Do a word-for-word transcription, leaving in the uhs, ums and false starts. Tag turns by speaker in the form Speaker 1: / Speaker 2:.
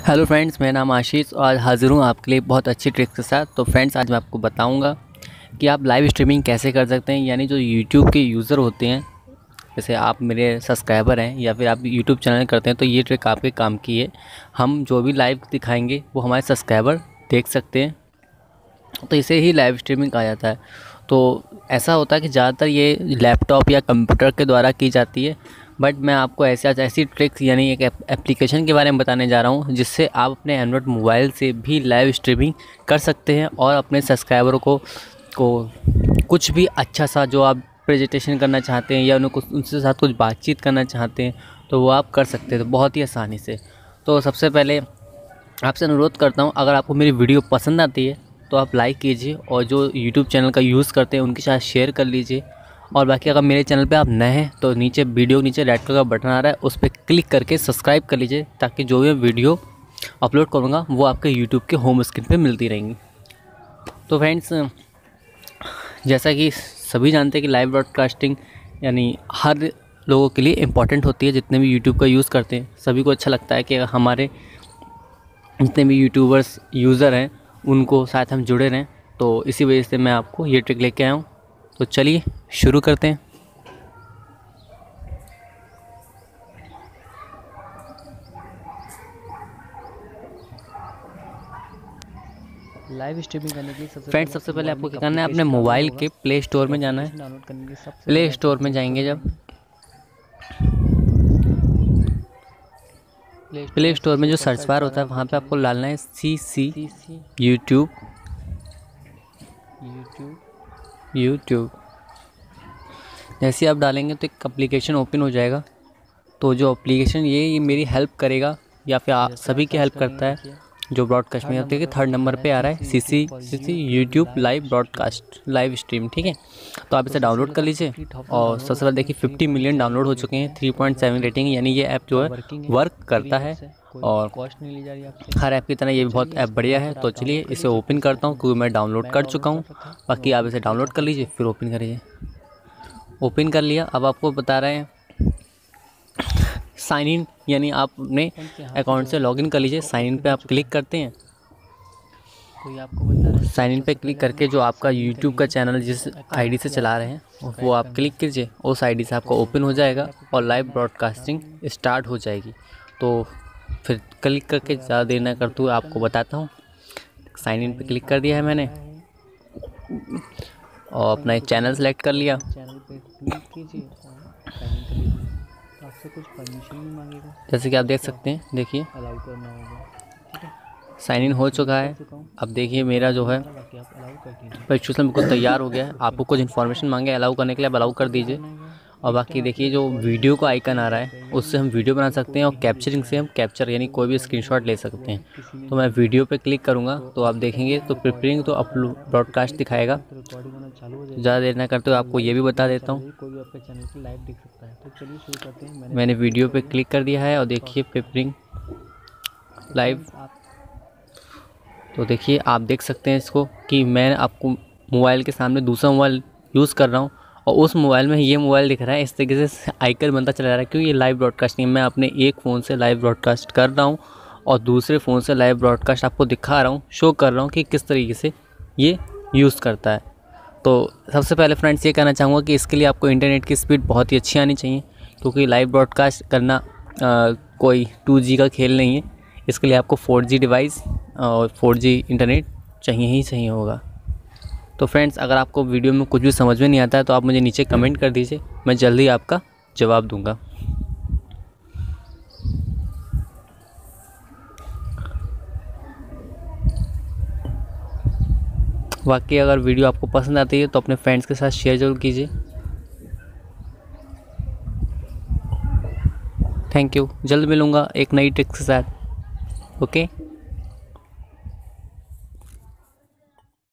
Speaker 1: Hello friends, मेरा नाम आशीष और आज हाज़िर हूँ आपके लिए बहुत अच्छी ट्रिक के साथ। तो फ्रेंड्स, आज मैं आपको बताऊँगा कि आप लाइव स्ट्रीमिंग कैसे कर सकते हैं। यानी जो यूट्यूब के यूज़र होते हैं, जैसे आप मेरे सब्सक्राइबर हैं या फिर आप यूट्यूब चैनल करते हैं, तो ये ट्रिक आपके काम की है। हम जो भी लाइव दिखाएंगे वो हमारे सब्सक्राइबर देख सकते हैं, तो इसे ही लाइव स्ट्रीमिंग कहा जाता है। तो ऐसा होता है कि ज़्यादातर ये लैपटॉप या कंप्यूटर के द्वारा की जाती है, बट मैं आपको ऐसे आज ऐसी ट्रिक्स यानी एक एप्लीकेशन के बारे में बताने जा रहा हूँ जिससे आप अपने एंड्रॉयड मोबाइल से भी लाइव स्ट्रीमिंग कर सकते हैं और अपने सब्सक्राइबरों को को कुछ भी अच्छा सा जो आप प्रेजेंटेशन करना चाहते हैं या उनको उनसे साथ कुछ बातचीत करना चाहते हैं तो वो आप कर सकते हैं, तो बहुत ही आसानी से। तो सबसे पहले आपसे अनुरोध करता हूँ, अगर आपको मेरी वीडियो पसंद आती है तो आप लाइक कीजिए और जो यूट्यूब चैनल का यूज़ करते हैं उनके साथ शेयर कर लीजिए। और बाकी अगर मेरे चैनल पे आप नए हैं तो नीचे वीडियो के नीचे रेड कलर का बटन आ रहा है, उस पर क्लिक करके सब्सक्राइब कर लीजिए, ताकि जो भी वीडियो अपलोड करूँगा वो आपके यूट्यूब के होम स्क्रीन पे मिलती रहेंगी। तो फ्रेंड्स, जैसा कि सभी जानते हैं कि लाइव ब्रॉडकास्टिंग यानी हर लोगों के लिए इम्पॉर्टेंट होती है। जितने भी यूट्यूब का यूज़ करते हैं सभी को अच्छा लगता है कि हमारे जितने भी यूट्यूबर्स यूज़र हैं उनको साथ हम जुड़े रहें। तो इसी वजह से मैं आपको ये ट्रिक लेके आया हूँ। तो चलिए शुरू करते हैं।
Speaker 2: लाइव स्ट्रीमिंग करने के लिए सबसे
Speaker 1: फ्रेंड्स, सबसे पहले आपको क्या करना है, अपने मोबाइल के प्ले स्टोर में जाना है।
Speaker 2: डाउनलोड करने के लिए सबसे
Speaker 1: प्ले स्टोर में जाएंगे, जब प्ले स्टोर में जो सर्च बार होता है वहाँ पे आपको डालना है C C YouTube
Speaker 2: YouTube
Speaker 1: YouTube जैसे आप डालेंगे तो एक एप्लीकेशन ओपन हो जाएगा। तो जो एप्लीकेशन ये ये मेरी हेल्प करेगा या फिर आप सभी की हेल्प करता है जो ब्रॉडकास्ट में होती है। थर्ड नंबर पे आ रहा है C C C C YouTube live broadcast live stream, ठीक है। तो आप इसे डाउनलोड कर लीजिए और सबसे पहले देखिए फिफ्टी मिलियन डाउनलोड हो चुके हैं, थ्री पॉइंट सेवन रेटिंग, यानी ये ऐप जो है वर्क करता है और
Speaker 2: कॉस्ट नहीं ली जा रही आपसे।
Speaker 1: हर ऐप की तरह ये भी बहुत ऐप बढ़िया है। तो चलिए इसे ओपन करता हूँ क्योंकि मैं डाउनलोड कर चुका हूँ। बाकी आप इसे डाउनलोड कर लीजिए फिर ओपन करिए। ओपन कर लिया। अब आपको बता रहे हैं साइन इन, यानी आप अपने अकाउंट से लॉगिन कर लीजिए। साइन इन पे आप क्लिक करते हैं।
Speaker 2: कोई आपको बता रहा है
Speaker 1: साइन इन पे क्लिक करके जो आपका यूट्यूब का चैनल जिस आईडी से चला रहे हैं वो आप क्लिक कीजिए। उस आईडी से आपका ओपन हो जाएगा और लाइव ब्रॉडकास्टिंग स्टार्ट हो जाएगी। तो फिर क्लिक करके ज़्यादा देर न करते हुए आपको बताता हूँ। साइन इन पे क्लिक कर दिया है मैंने और अपना एक चैनल सेलेक्ट कर लिया।
Speaker 2: चैनल पे क्लिक कीजिए और साइन इन कर लीजिए। तो आपसे कुछ परमिशन भी मांगेगा,
Speaker 1: जैसे कि आप देख सकते हैं, देखिए
Speaker 2: अलाउ करना होगा, ठीक है।
Speaker 1: साइन इन हो चुका है। अब देखिए मेरा जो है
Speaker 2: बाकी आप अलाउ कर दीजिए।
Speaker 1: रजिस्ट्रेशन बिल्कुल तैयार हो गया है। आपको कुछ इन्फॉर्मेशन मांगे अलाउ करने के लिए, आप अलाउ कर दीजिए। और बाकी देखिए जो वीडियो का आइकन आ रहा है उससे हम वीडियो बना सकते हैं और कैप्चरिंग से हम कैप्चर यानी कोई भी स्क्रीनशॉट ले सकते हैं। तो मैं वीडियो पे क्लिक करूँगा तो आप देखेंगे तो प्रिपेयरिंग तो अपलोड ब्रॉडकास्ट दिखाएगा।
Speaker 2: रिकॉर्डिंग होना चालू हो जाएगी।
Speaker 1: ज़्यादा देर ना करते हुए आपको ये भी बता देता हूँ,
Speaker 2: कोई भी आपके चैनल पे लाइव देख सकता है। तो चलिए शुरू करते हैं। मैंने
Speaker 1: मैंने वीडियो पे क्लिक कर दिया है और देखिए प्रिपेयरिंग लाइव।
Speaker 2: आप
Speaker 1: तो देखिए आप देख सकते हैं इसको कि मैं आपको मोबाइल के सामने दूसरा मोबाइल यूज़ कर रहा हूँ और उस मोबाइल में ये मोबाइल दिख रहा है। इस तरीके से आइकन बनता चला जा रहा है क्योंकि ये लाइव ब्रॉडकास्टिंग, मैं अपने एक फ़ोन से लाइव ब्रॉडकास्ट कर रहा हूँ और दूसरे फ़ोन से लाइव ब्रॉडकास्ट आपको दिखा रहा हूँ, शो कर रहा हूँ कि किस तरीके से ये यूज़ करता है। तो सबसे पहले फ्रेंड्स ये कहना चाहूँगा कि इसके लिए आपको इंटरनेट की स्पीड बहुत ही अच्छी आनी चाहिए, क्योंकि लाइव ब्रॉडकास्ट करना आ, कोई टू जी का खेल नहीं है। इसके लिए आपको फोर जी डिवाइस और फोर जी इंटरनेट चाहिए ही चाहिए होगा। तो फ्रेंड्स, अगर आपको वीडियो में कुछ भी समझ में नहीं आता है तो आप मुझे नीचे कमेंट कर दीजिए, मैं जल्दी आपका जवाब दूंगा। बाकी अगर वीडियो आपको पसंद आती है तो अपने फ्रेंड्स के साथ शेयर ज़रूर कीजिए। Thank you. जल्द मिलूँगा एक नई ट्रिक के साथ। ओके।